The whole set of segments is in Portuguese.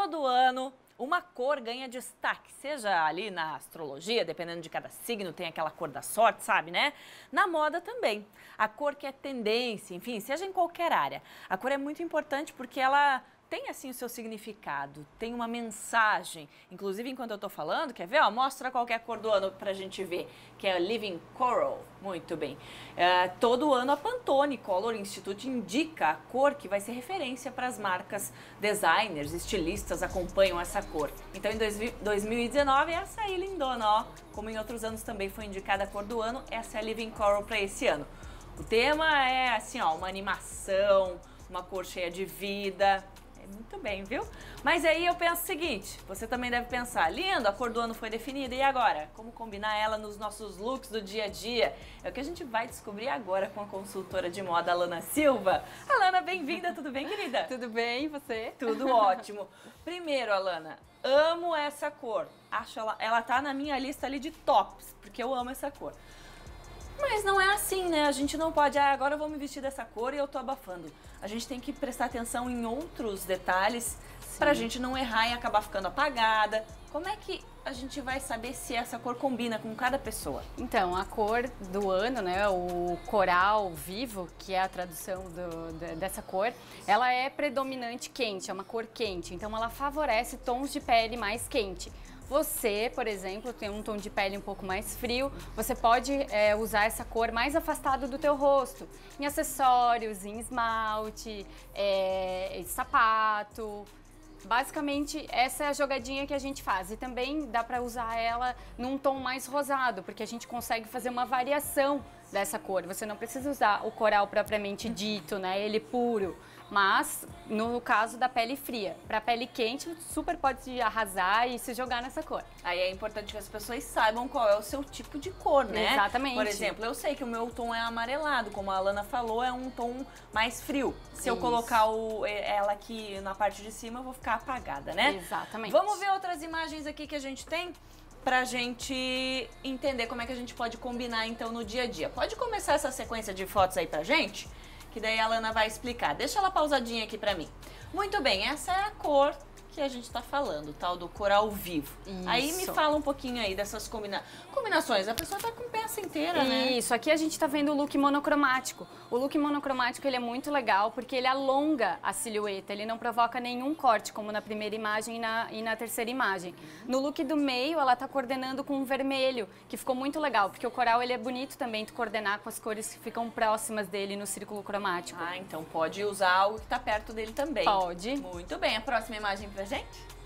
Todo ano uma cor ganha destaque, seja ali na astrologia, dependendo de cada signo, tem aquela cor da sorte, sabe, né? Na moda também. A cor que é tendência, enfim, seja em qualquer área. A cor é muito importante porque ela tem, assim, o seu significado, tem uma mensagem. Inclusive, enquanto eu tô falando, quer ver? Ó, mostra qualquer cor do ano pra gente ver, que é Living Coral. Muito bem. Todo ano a Pantone Color Institute indica a cor que vai ser referência para as marcas, designers, estilistas acompanham essa cor. Então, em 2019, essa aí, lindona, ó. Como em outros anos também foi indicada a cor do ano, essa é a Living Coral para esse ano. O tema é, assim, ó, uma animação, uma cor cheia de vida. Muito bem, viu? Mas aí eu penso o seguinte, você também deve pensar, lindo, a cor do ano foi definida, e agora? Como combinar ela nos nossos looks do dia a dia? É o que a gente vai descobrir agora com a consultora de moda, Alana Silva. Alana, bem-vinda, tudo bem, querida? Tudo bem, e você? Tudo ótimo. Primeiro, Alana, amo essa cor. Acho ela tá na minha lista ali de tops, porque eu amo essa cor. Mas não é assim, né? A gente não pode, agora eu vou me vestir dessa cor e eu tô abafando. A gente tem que prestar atenção em outros detalhes pra gente não errar e acabar ficando apagada. Como é que a gente vai saber se essa cor combina com cada pessoa? Então, a cor do ano, né, o coral vivo, que é a tradução dessa cor, ela é predominante quente, é uma cor quente, então ela favorece tons de pele mais quente. Você, por exemplo, tem um tom de pele um pouco mais frio, você pode usar essa cor mais afastada do teu rosto, em acessórios, em esmalte, em sapato. Basicamente, essa é a jogadinha que a gente faz. E também dá para usar ela num tom mais rosado, porque a gente consegue fazer uma variação dessa cor. Você não precisa usar o coral propriamente dito, né? Ele puro. Mas, no caso da pele fria, para pele quente, super pode arrasar e se jogar nessa cor. Aí é importante que as pessoas saibam qual é o seu tipo de cor, né? Exatamente. Por exemplo, eu sei que o meu tom é amarelado, como a Alana falou, é um tom mais frio. Se eu colocar ela aqui na parte de cima, eu vou ficar apagada, né? Exatamente. Vamos ver outras imagens aqui que a gente tem? Pra gente entender como é que a gente pode combinar, então, no dia a dia. Pode começar essa sequência de fotos aí pra gente? Que daí a Alana vai explicar. Deixa ela pausadinha aqui pra mim. Muito bem, essa é a cor que a gente tá falando, o tal do coral vivo. Isso. Aí me fala um pouquinho aí dessas combinações. A pessoa tá com peça inteira, né? Isso, aqui a gente tá vendo o look monocromático. O look monocromático, ele é muito legal porque ele alonga a silhueta, ele não provoca nenhum corte, como na primeira imagem e na terceira imagem. No look do meio, ela tá coordenando com o vermelho, que ficou muito legal, porque o coral, ele é bonito também de coordenar com as cores que ficam próximas dele no círculo cromático. Ah, então pode usar algo que tá perto dele também. Pode. Muito bem, a próxima imagem pra gente?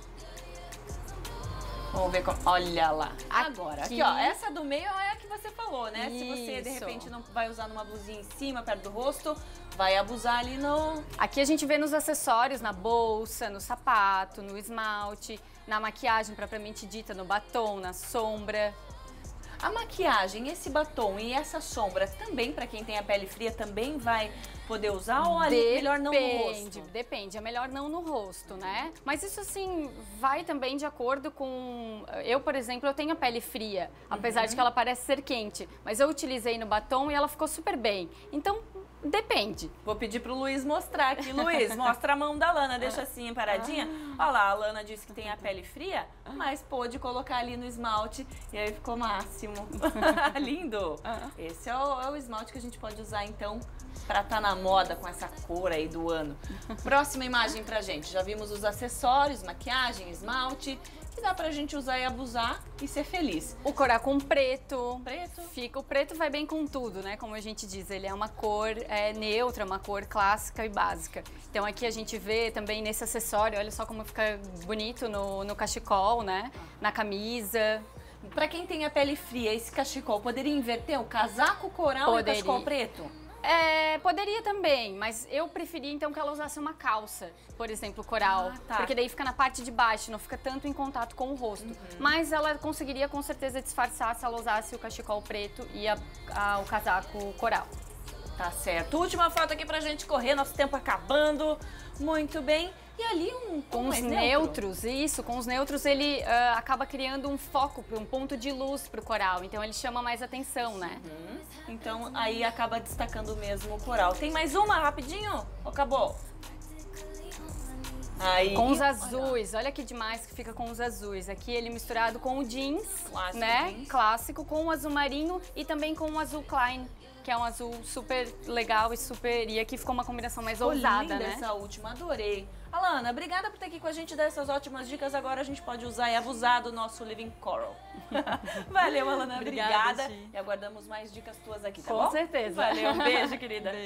Vamos ver como... Olha lá. Agora, aqui ó, essa do meio é a que você falou, né? Isso. Se você, de repente, não vai usar numa blusinha em cima, perto do rosto, vai abusar ali no... Aqui a gente vê nos acessórios, na bolsa, no sapato, no esmalte, na maquiagem propriamente dita, no batom, na sombra. A maquiagem, esse batom e essa sombra também, pra quem tem a pele fria, também vai poder usar ou ali melhor não no rosto? Depende, é melhor não no rosto, né? Mas isso assim, vai também de acordo com... Eu, por exemplo, eu tenho a pele fria, apesar de que ela parece ser quente, mas eu utilizei no batom e ela ficou super bem. Então, depende. Vou pedir pro Luiz mostrar aqui. Luiz, mostra a mão da Lana, deixa assim paradinha. Olha lá, a Lana disse que tem a pele fria, mas pôde colocar ali no esmalte e aí ficou máximo. Lindo! Esse é o esmalte que a gente pode usar então pra estar na moda com essa cor aí do ano. Próxima imagem pra gente. Já vimos os acessórios, maquiagem, esmalte, que dá pra gente usar e abusar e ser feliz. O coral com preto. Preto. O preto vai bem com tudo, né? Como a gente diz, ele é uma cor neutra, uma cor clássica e básica. Então aqui a gente vê também nesse acessório, olha só como fica bonito no cachecol, né? Na camisa. Pra quem tem a pele fria, esse cachecol poderia inverter o casaco coral e o cachecol preto? Poderia também, mas eu preferia então que ela usasse uma calça, por exemplo, coral, porque daí fica na parte de baixo, não fica tanto em contato com o rosto. Mas ela conseguiria com certeza disfarçar se ela usasse o cachecol preto e o casaco coral. Tá certo. Última foto aqui pra gente correr, nosso tempo acabando. Muito bem. E ali um tom com os neutros, isso, com os neutros ele acaba criando um foco, um ponto de luz pro coral, então ele chama mais atenção, né? Então aí acaba destacando mesmo o coral. Tem mais uma rapidinho? Ou acabou? Aí, com os azuis, olha que demais que fica com os azuis. Aqui ele misturado com o jeans, Clássico né? jeans. Clássico, com o azul marinho e também com o azul Klein, que é um azul super legal e super... E aqui ficou uma combinação mais ousada, linda né? essa última, adorei. Alana, obrigada por estar aqui com a gente, dessas ótimas dicas. Agora a gente pode usar e abusar do nosso Living Coral. Valeu, Alana, obrigada. Gi. E aguardamos mais dicas tuas aqui, tá Com bom? certeza. Valeu, um beijo, querida.